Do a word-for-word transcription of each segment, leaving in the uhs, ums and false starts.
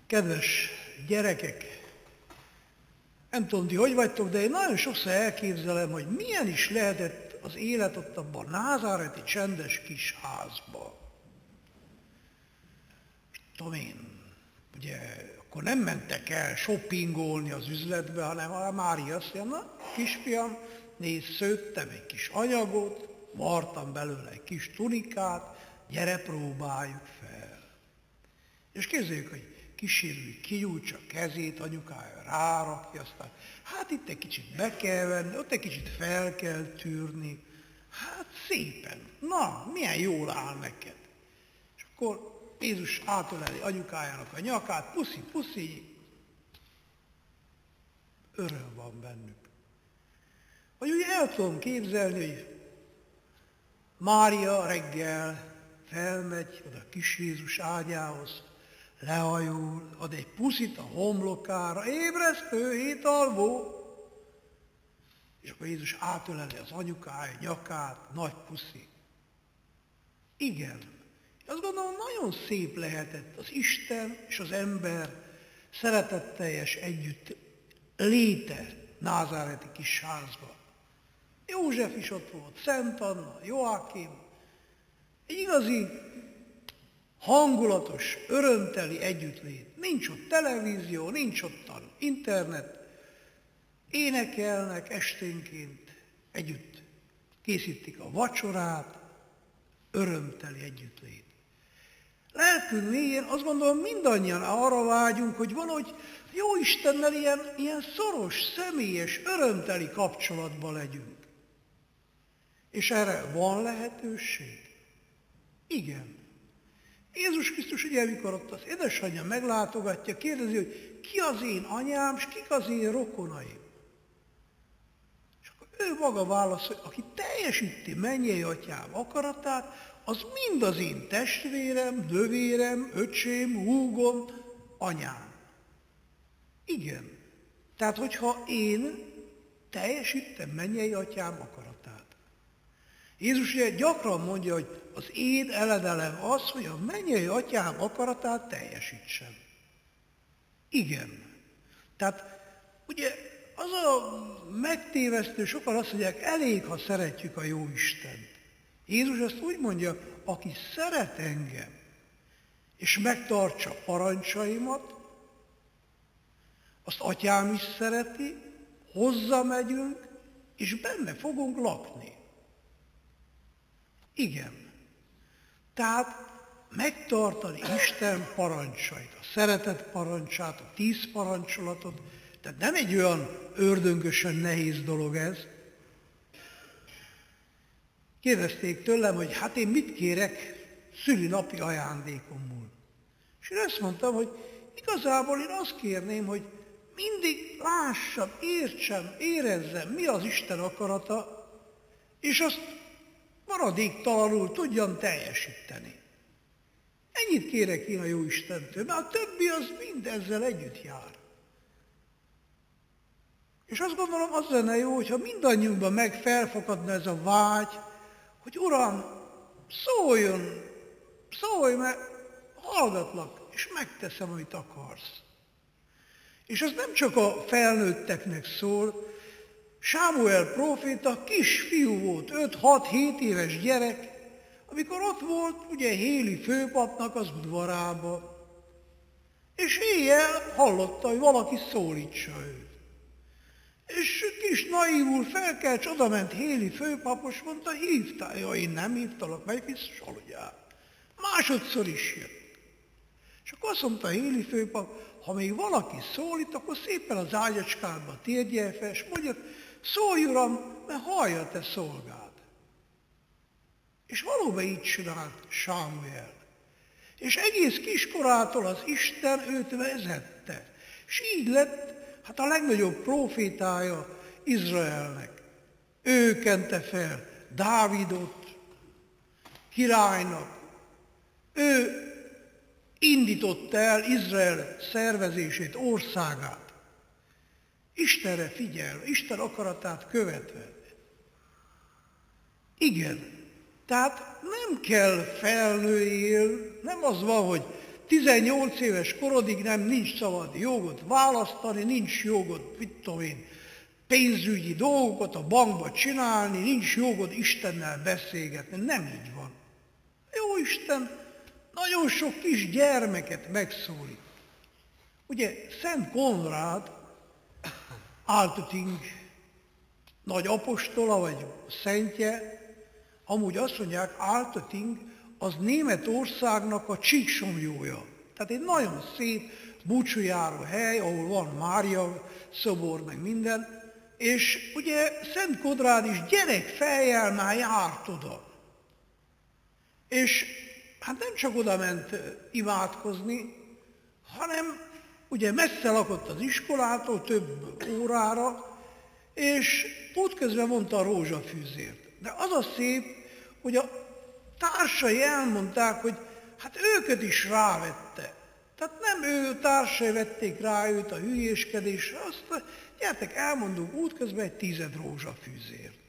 Kedves gyerekek, nem tudom, ti hogy vagytok, de én nagyon sokszor elképzelem, hogy milyen is lehetett az élet ott abban a názáreti csendes kis házban. Tudom én, ugye, akkor nem mentek el shoppingolni az üzletbe, hanem a Mária azt mondja, na, kisfiam, nézd, szőttem egy kis anyagot, vartam belőle egy kis tunikát, gyere, próbáljuk fel. És képzeljük, hogy kísérő kinyújtsa a kezét, anyukája rárakja, aztán hát itt egy kicsit be kell venni, ott egy kicsit fel kell tűrni. Hát szépen, na, milyen jól áll neked. És akkor Jézus átöleli anyukájának a nyakát, puszi, puszi, öröm van bennük. Vagy úgy el tudom képzelni, hogy Mária reggel felmegy oda kis Jézus ágyához, lehajol, ad egy puszit a homlokára, ébresztő, étalvó. És akkor Jézus átöleli az anyukája nyakát, nagy puszi. Igen, azt gondolom, nagyon szép lehetett az Isten és az ember szeretetteljes együtt léte názáreti kis házban. József is ott volt, Szent Anna, Joákim, egy igazi hangulatos, örömteli együttlét. Nincs ott televízió, nincs ott internet. Énekelnek esténként, együtt készítik a vacsorát, örömteli együttlét. Lelkünk mélyén azt gondolom mindannyian arra vágyunk, hogy valahogy jó Istennel ilyen, ilyen szoros, személyes, örömteli kapcsolatban legyünk. És erre van lehetőség? Igen. Jézus Krisztus ugye, amikor ott az édesanyja meglátogatja, kérdezi, hogy ki az én anyám, és kik az én rokonaim. És akkor ő maga válaszol, hogy aki teljesíti mennyei atyám akaratát, az mind az én testvérem, nővérem, öcsém, húgom, anyám. Igen. Tehát, hogyha én teljesítem mennyei atyám akaratát. Jézus ugye gyakran mondja, hogy az én eledelem az, hogy a mennyei atyám akaratát teljesítsem. Igen. Tehát ugye az a megtévesztő, sokan azt mondják, elég, ha szeretjük a jó Istent. Jézus azt úgy mondja, aki szeret engem, és megtartsa parancsaimat, azt atyám is szereti, hozzá megyünk, és benne fogunk lakni. Igen. Tehát megtartani Isten parancsait, a szeretet parancsát, a tíz parancsolatot, tehát nem egy olyan ördöngösen nehéz dolog ez. Kérdezték tőlem, hogy hát én mit kérek szülinapi ajándékomból. És én azt mondtam, hogy igazából én azt kérném, hogy mindig lássam, értsem, érezzem, mi az Isten akarata, és azt maradéktalanul tudjam teljesíteni. Ennyit kérek én a jó Istentől, mert a többi az mind ezzel együtt jár. És azt gondolom, az lenne jó, hogyha mindannyiunkban meg felfakadna ez a vágy, hogy Uram, szóljon, szólj, mert hallgatlak, és megteszem, amit akarsz. És ez nem csak a felnőtteknek szól. Sámuel próféta kisfiú volt, öt-hat-hét éves gyerek, amikor ott volt ugye Héli főpapnak az udvarába. És éjjel hallotta, hogy valaki szólítsa őt. És kis naívul felkelt, odament Héli főpap, és mondta, hívtál? Ja, én nem hívtalak, meg biztos aludjál. Másodszor is jött. És akkor azt mondta Héli főpap, ha még valaki szólít, akkor szépen az ágyacskádba térdje fel, és mondja, szólj, Uram, mert hallja te szolgád. És valóban így csinált Sámuel. És egész kiskorától az Isten őt vezette. És így lett hát a legnagyobb profétája Izraelnek. Ő kente fel Dávidot királynak. Ő indította el Izrael szervezését, országát. Istenre figyelve, Isten akaratát követve. Igen, tehát nem kell felnőjél, nem az van, hogy tizennyolc éves korodig nem nincs szabad jogot választani, nincs jogod, mit tudom én, pénzügyi dolgokat a bankba csinálni, nincs jogod Istennel beszélgetni. Nem így van. Jó Isten nagyon sok kis gyermeket megszólít. Ugye Szent Konrád, Altötting nagy apostola, vagy szentje, amúgy azt mondják, Altötting az Németországnak a Csíksomlyója. Tehát egy nagyon szép búcsújáró hely, ahol van Mária szobor, meg minden, és ugye Szent Konrád is gyerekfejjel már járt oda. És hát nem csak oda ment imádkozni, hanem ugye messze lakott az iskolától, több órára, és útközben mondta a rózsafűzért. De az a szép, hogy a társai elmondták, hogy hát őket is rávette. Tehát nem ő társai vették rá őt a hülyéskedésre, azt gyertek, elmondunk útközben egy tized rózsafűzért.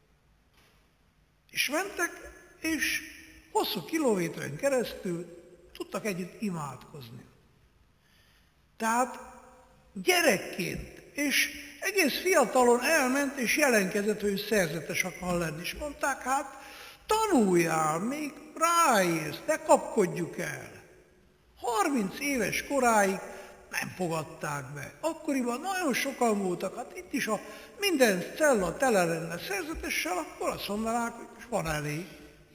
És mentek, és hosszú kilométeren keresztül tudtak együtt imádkozni. Tehát gyerekként, és egész fiatalon elment, és jelenkezett, hogy ő szerzetes akar lenni. És mondták, hát tanuljál, még ráérsz, ne kapkodjuk el. harminc éves koráig nem fogadták be. Akkoriban nagyon sokan voltak, hát itt is, ha minden cella tele lenne szerzetessel, akkor azt mondanák, hogy van elég.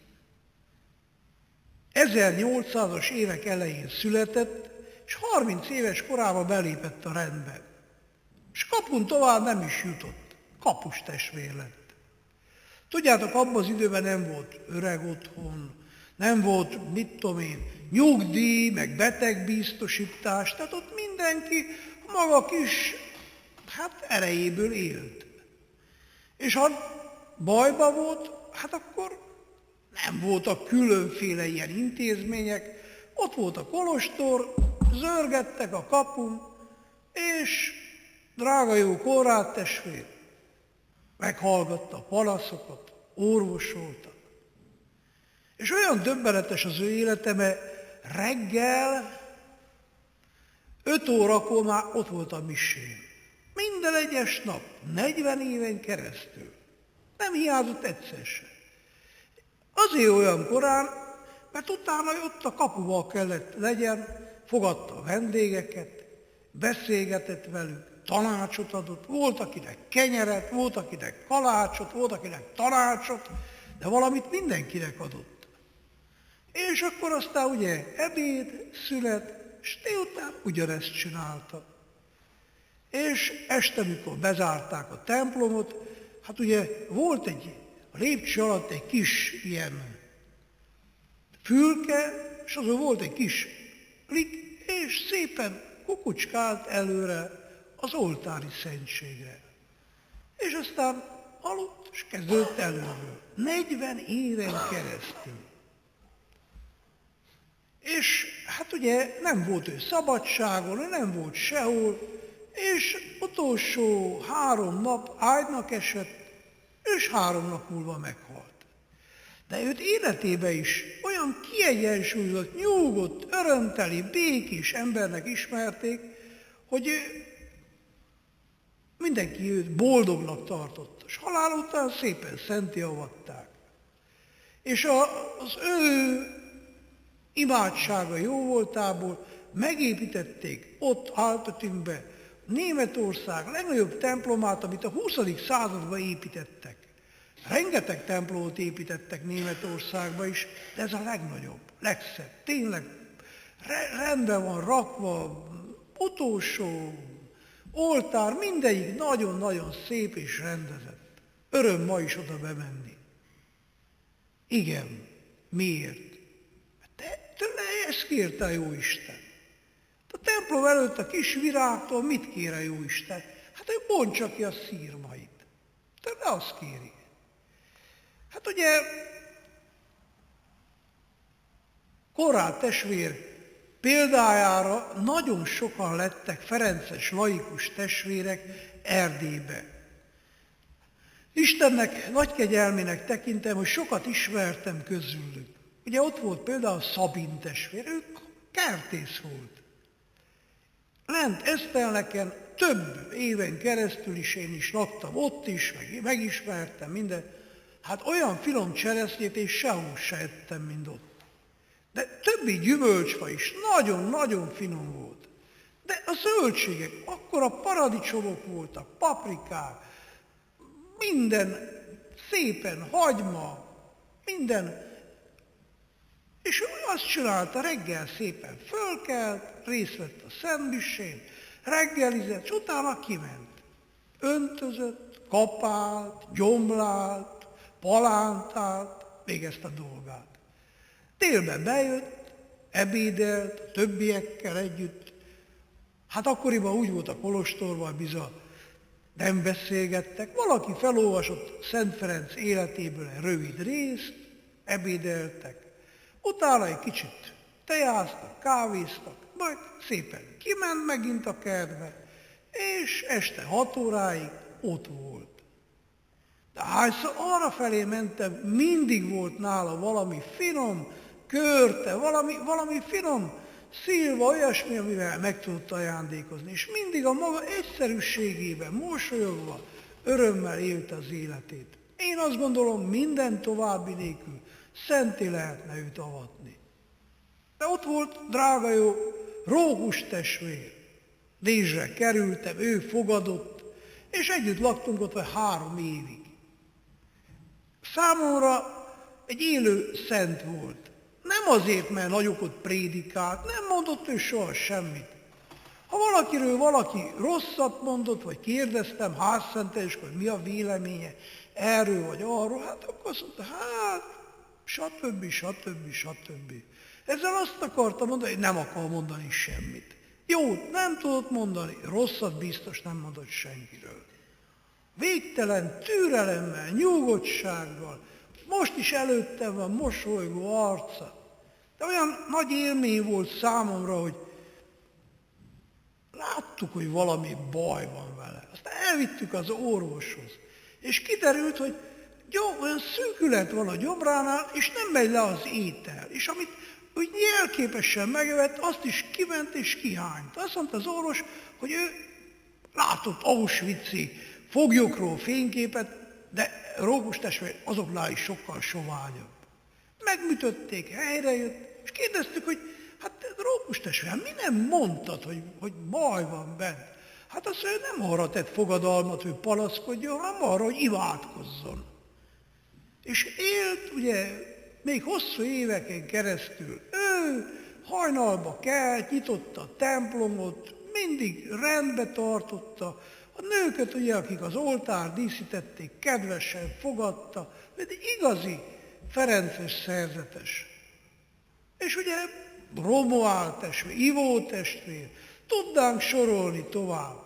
ezernyolcszázas évek elején született, és harminc éves korában belépett a rendbe. És kapun tovább nem is jutott. Kapus testvér lett. Tudjátok, abban az időben nem volt öreg otthon, nem volt, mit tudom én, nyugdíj, meg betegbiztosítás, tehát ott mindenki maga kis, hát erejéből élt. És ha bajba volt, hát akkor nem voltak különféle ilyen intézmények, ott volt a kolostor, zörgettek a kapun, és drága jó Konrád testvér, meghallgatta a panaszokat, orvosoltak. És olyan döbbenetes az ő élete, mert reggel öt órakor már ott volt a misén. Minden egyes nap, negyven éven keresztül. Nem hiányzott egyszer sem. Azért olyan korán, mert utána ott a kapuval kellett legyen, fogadta a vendégeket, beszélgetett velük, tanácsot adott, volt akinek kenyeret, volt akinek kalácsot, volt akinek tanácsot, de valamit mindenkinek adott. És akkor aztán ugye ebéd, szület, és délután ugyanezt csinálta. És este, mikor bezárták a templomot, hát ugye volt egy, a lépcső alatt egy kis ilyen fülke, és azon volt egy kis lik, és szépen kukucskált előre az oltári szentségre. És aztán aludt, és kezdődött előről. negyven éven keresztül. És hát ugye nem volt ő szabadságon, nem volt sehol, és utolsó három nap ágynak esett, és három nap múlva meghalt. De őt életében is olyan kiegyensúlyozott, nyugodt, örömteli, békés embernek ismerték, hogy mindenki őt boldognak tartotta, és halál után szépen szentté avatták. És az ő imádsága jó voltából megépítették ott Altöttingbe Németország legnagyobb templomát, amit a huszadik században építettek. Rengeteg templomot építettek Németországba is, de ez a legnagyobb, legszebb. Tényleg rendben van rakva, utolsó oltár, mindegyik nagyon-nagyon szép és rendezett. Öröm ma is oda bemenni. Igen, miért? De tőle ezt kérte a Jóisten. A templom előtt a kis virágtól mit kér a Jóisten? Hát ő bontsa ki a szírmait. Tőle azt kéri. Hát ugye Konrád testvér példájára nagyon sokan lettek ferences laikus testvérek Erdélybe. Istennek nagy kegyelmének tekintem, hogy sokat ismertem közülük. Ugye ott volt például Szabin testvér, ők kertész volt. Lent Eszterleken több éven keresztül is én is laktam ott is, meg megismertem minden. Hát olyan finom cseresznyét én sehol se ettem, mint ott. De többi gyümölcsfa is nagyon-nagyon finom volt. De a zöldségek, akkora paradicsomok voltak, paprikák, minden szépen, hagyma, minden. És ő azt csinálta, reggel szépen fölkelt, részt vett a szentmisén, reggelizett, és utána kiment. Öntözött, kapált, gyomlált, palántált, végezte a dolgát. Délben bejött, ebédelt, a többiekkel együtt. Hát akkoriban úgy volt a kolostorban, bizony, nem beszélgettek. Valaki felolvasott Szent Ferenc életéből egy rövid részt, ebédeltek. Utána egy kicsit tejáztak, kávéztak, majd szépen kiment megint a kertbe, és este hat óráig ott volt. De hányszor arra felé mentem, mindig volt nála valami finom, körte, valami, valami finom szilva, olyasmi, amivel meg tudott ajándékozni. És mindig a maga egyszerűségében, mosolyogva, örömmel élte az életét. Én azt gondolom, minden további nélkül szenté lehetne őt avatni. De ott volt drága jó Rókus testvér. Dézsre kerültem, ő fogadott, és együtt laktunk ott vagy három évig. Számomra egy élő szent volt. Nem azért, mert nagyokat prédikált, nem mondott ő soha semmit. Ha valakiről valaki rosszat mondott, vagy kérdeztem házszentelés, hogy mi a véleménye erről vagy arról, hát akkor azt mondta, hát, stb. stb. stb. Ezzel azt akarta mondani, hogy nem akar mondani semmit. Jót nem tudott mondani, rosszat biztos nem mondott senkiről. Végtelen türelemmel, nyugodtsággal, most is előttem van mosolygó arca. De olyan nagy élmény volt számomra, hogy láttuk, hogy valami baj van vele. Aztán elvittük az orvoshoz, és kiderült, hogy gyom, olyan szűkület van a gyomránál, és nem megy le az étel. És amit úgy jelképesen megevett, azt is kiment és kihányt. Azt mondta az orvos, hogy ő látott auschwitzi foglyokról fényképet, de Rókus testvér azoknál is sokkal soványabb. Megmütötték, helyrejött, és kérdeztük, hogy hát Rókus testvér, mi nem mondtad, hogy, hogy baj van bent? Hát azt ő nem arra tett fogadalmat, hogy panaszkodjon, hanem arra, hogy imádkozzon. És élt, ugye, még hosszú éveken keresztül. Ő hajnalba kelt, nyitotta a templomot, mindig rendbe tartotta, a nőket, ugye, akik az oltár díszítették, kedvesen fogadta, de igazi ferences szerzetes. És ugye Romuald testvér, Ivó testvér, tudnánk sorolni tovább.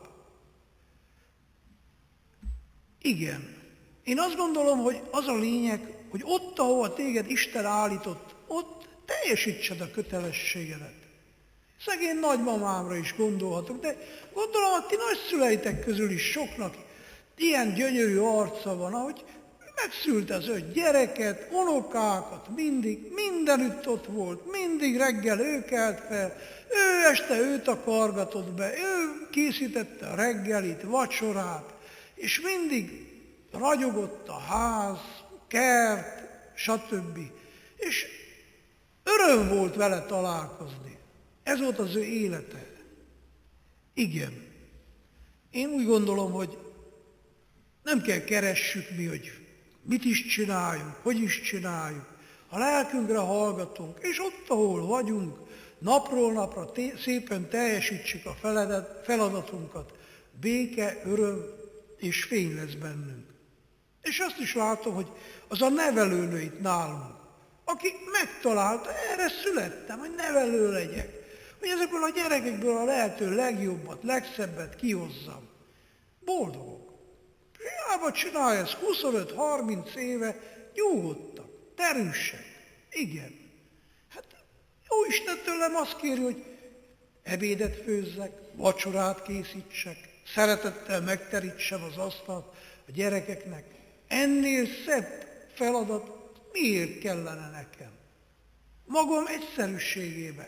Igen, én azt gondolom, hogy az a lényeg, hogy ott, ahova téged Isten állított, ott teljesítsed a kötelességedet. Szegény nagymamámra is gondolhatok, de gondolom, a ti nagyszüleitek közül is soknak ilyen gyönyörű arca van, ahogy megszülte az öt gyereket, unokákat, mindig, mindenütt ott volt, mindig reggel ő kelt fel, ő este őt akargatott be, ő készítette a reggelit, vacsorát, és mindig ragyogott a ház, kert, stb. És öröm volt vele találkozni. Ez volt az ő élete. Igen. Én úgy gondolom, hogy nem kell keressük mi, hogy mit is csináljunk, hogy is csináljuk. A lelkünkre hallgatunk, és ott, ahol vagyunk, napról napra té- szépen teljesítsük a feladat, feladatunkat. Béke, öröm és fény lesz bennünk. És azt is látom, hogy az a nevelőnő itt nálunk, aki megtalálta, erre születtem, hogy nevelő legyek. Hogy ezekből a gyerekekből a lehető legjobbat, legszebbet kihozzam. Boldogok. Hiába csinálja ezt huszonöt-harminc éve, nyugodtak, terüsek. Igen. Hát jó Isten tőlem azt kéri, hogy ebédet főzzek, vacsorát készítsek, szeretettel megterítsem az asztalt a gyerekeknek. Ennél szebb feladat miért kellene nekem? Magam egyszerűségében.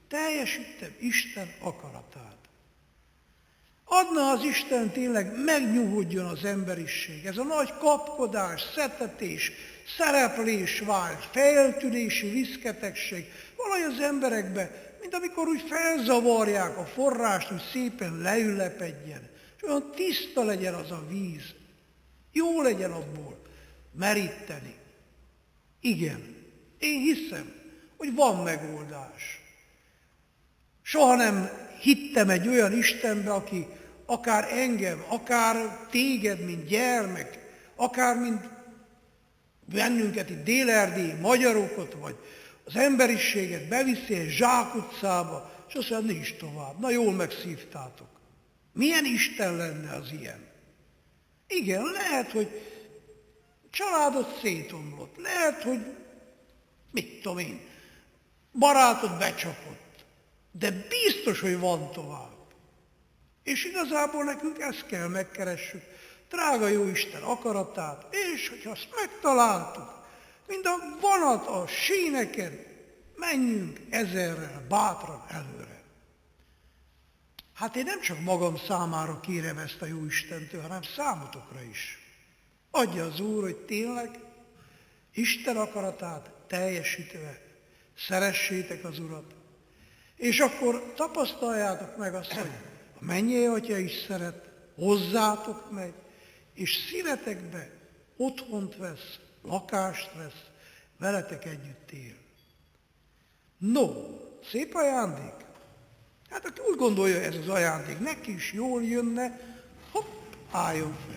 teljesítem Isten akaratát. Adna az Isten tényleg megnyugodjon az emberiség. Ez a nagy kapkodás, szetetés, szereplés vágy, feltűnési viszketegség valahogy az emberekbe, mint amikor úgy felzavarják a forrást, hogy szépen leülepedjen, és olyan tiszta legyen az a víz. Jó legyen abból meríteni. Igen, én hiszem, hogy van megoldás. Soha nem hittem egy olyan Istenbe, aki akár engem, akár téged, mint gyermek, akár mint bennünket itt dél-erdélyi magyarokat, vagy az emberiséget beviszi egy zsákutcába, és azt mondja, nincs tovább. Na jól megszívtátok. Milyen Isten lenne az ilyen? Igen, lehet, hogy családod szétomlott, lehet, hogy mit tudom én, barátod becsapott, de biztos, hogy van tovább. És igazából nekünk ezt kell megkeressük, drága jó Isten akaratát, és hogyha azt megtaláltuk, mind a vonat a síneken, menjünk ezerrel bátran előre. Hát én nem csak magam számára kérem ezt a jó Istentől, hanem számotokra is. Adja az Úr, hogy tényleg Isten akaratát teljesítve szeressétek az Urat, és akkor tapasztaljátok meg azt, hogy a mennyei Atya is szeret, hozzátok meg, és szívetekbe otthont vesz, lakást vesz, veletek együtt él. No, szép ajándék. Hát aki úgy gondolja, ez az ajándék neki is jól jönne, hopp, álljon fel.